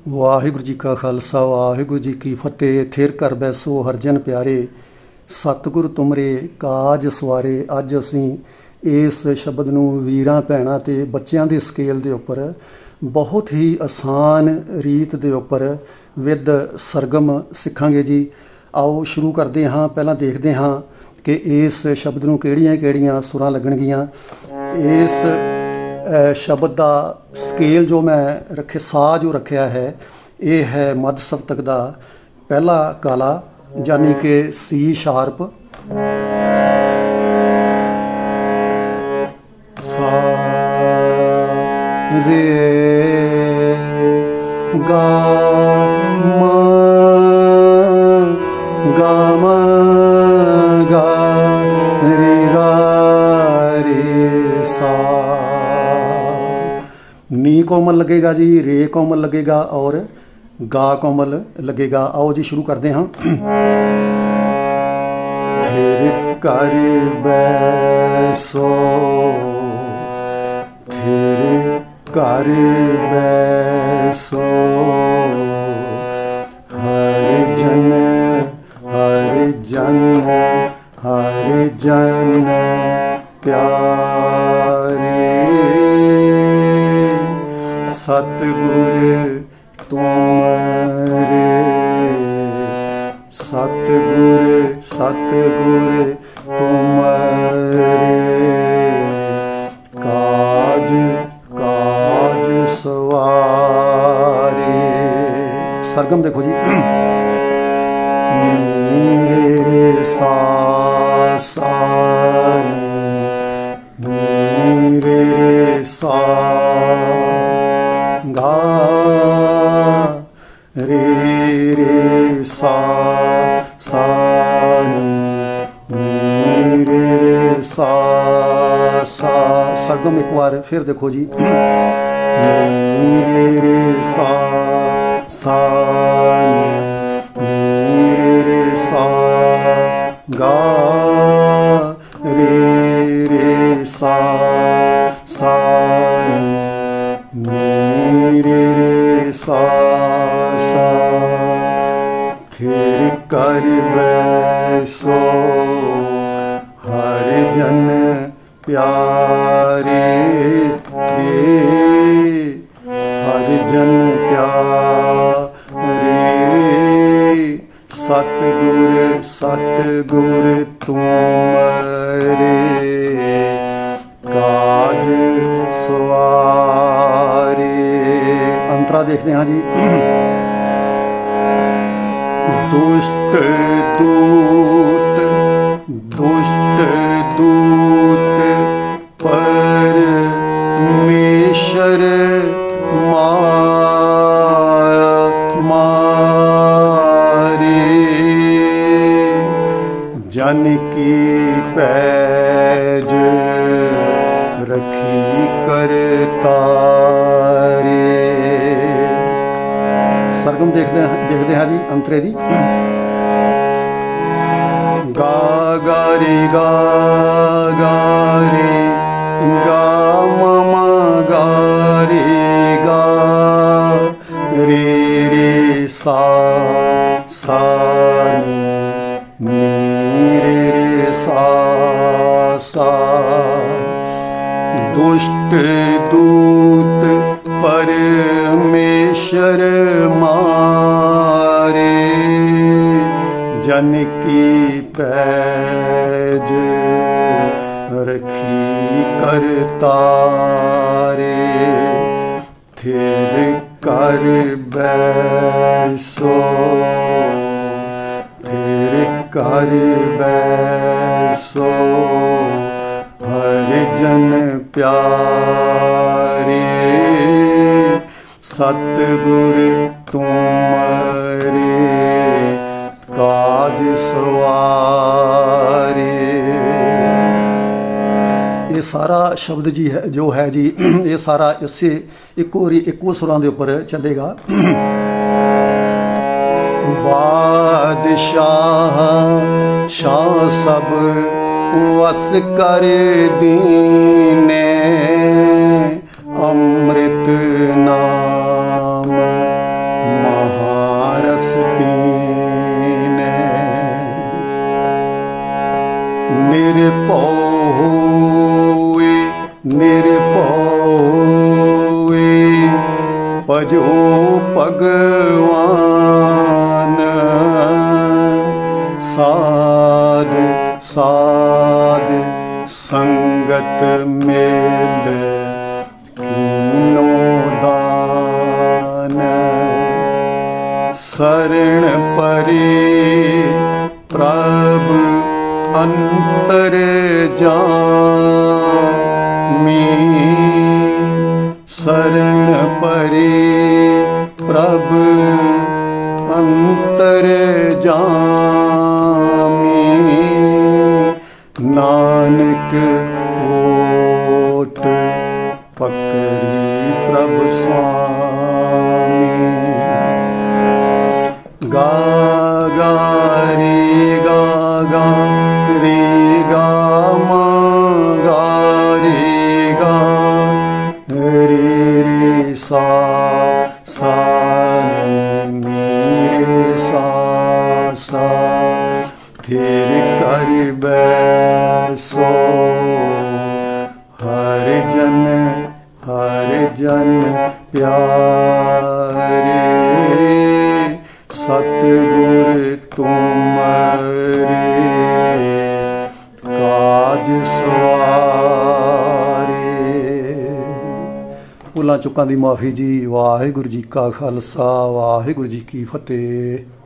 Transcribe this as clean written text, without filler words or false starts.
वाहिगुरू जी का खालसा वाहिगुरू जी की फतेह। थिर कर बैसो हरजन प्यारे, सतगुर तुमरे काज सवारे। अज असी इस शब्द नूं वीरां भैणां ते बच्चियां दे स्केल दे उपर बहुत ही आसान रीत दे उपर विद सरगम सिखांगे जी। आओ शुरू करते हाँ। पहलां देखते हाँ कि इस शब्द नूं किहड़ियां-किहड़ियां सुरां लगणगीਆਂ। इस शब्द का स्केल जो मैं रखे सा जो रखा है ये है मध सप्तक का पहला काला यानी कि सी शार्प, सा रे गा मा गा मा गा रे गा रे सा। नी कोमल लगेगा जी, रे कोमल लगेगा और गा कोमल लगेगा। आओ जी शुरू करते हैं। थिर कर बैसो, थिर कर बैसो हर जन हर जन हर जन प्यारे। सतगुर तुमरे सतगुर सतगुर तुमरे काज काज सवारे। सरगम देखो जी। रे सा सा रे सा गा रे रे सा सा नी रे रे सा सा। सरगम एक बार फिर देखो जी। नी रे रे सा सा नी रे रे सा गा रे रे सा सा नी रे रे सा सा। थिर कर बैसो हर जन प्यारे, हर जन प्यारे। सतगुर सतगुर तुमरे काज सवारे। अंतरा देखते हैं जी। दुष्ट दूत दुष्ट दूत परमेश्वर मारे। जन की पैज रखी करतारे। सरगम देखते हैं जी अंतरे दी। गा गा रे गा गा रे गा मामा गा रे गा रे रे सा सा नी रे रे सा सा। दुष्ट दूत परमेश्वर मारे। जन की पैज रखी करतारे। थिर कर बैसो थिर कर बैसो हर जन प्यारे। सतगुर तुमरे काज सवारे। ये सारा शब्द जी है जो है जी ये सारा इससे इक्को सुरां दे उपर चलेगा। बादशाह शाह सब वस कर दीने, अमृत नाम ਭਜੋ ਭਗਵਾਨ ਸਾਧ ਸਾਧ ਸੰਗਤ ਮੇਲ ਕੀਨੋ ਦਾਨ ਸਰਣ ਪਰੇ ਪ੍ਰਭ ਅੰਤਰ ਜਾਮੀ ਸਰਣ ਪਰੇ ਪ੍ਰਭ ਅੰਤਰ ਜਾਮੀ ਨਾਨਕ ਓਟ ਪਕੜੀ ਪ੍ਰਭ ਸੁਆਮੀ ਗਾ ਗਾ ਰੇ ਗਾ ਗਾ ਰੇ ਗਾ ਮਾ ਗਾ ਰੇ ਗਾ ਰੇ ਰੇ ਸਾ ਸਾ ਨੀ ਰੇ ਸਾ ਸਾ ਥਿਰ ਕਰ ਬੈਸੋ ਹਰ ਜਨ ਪਿਆਰੇ ਸਤਿਗੁਰ ਤੁਮਰੇ ਕਾਜ ਸਵਾਰੇ। ਭੁੱਲਾਂ ਚੁੱਕਾਂ ਦੀ ਮਾਫੀ ਜੀ। ਵਾਹਿਗੁਰੂ ਜੀ ਕਾ ਖਾਲਸਾ, ਵਾਹਿਗੁਰੂ ਜੀ ਕੀ ਫਤਿਹ।